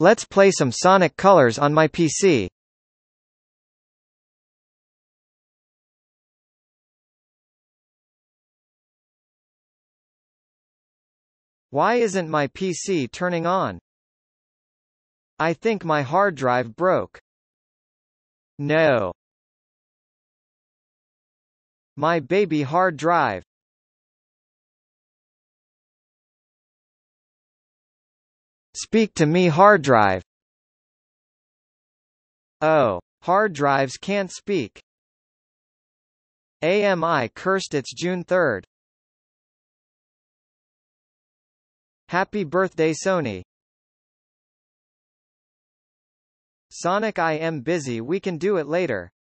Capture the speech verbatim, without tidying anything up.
Let's play some Sonic Colors on my P C. Why isn't my P C turning on? I think my hard drive broke. No. My baby hard drive. Speak to me hard drive. Oh, hard drives can't speak. A M I cursed it's June third. Happy birthday Sony. Sonic, I am busy, we can do it later.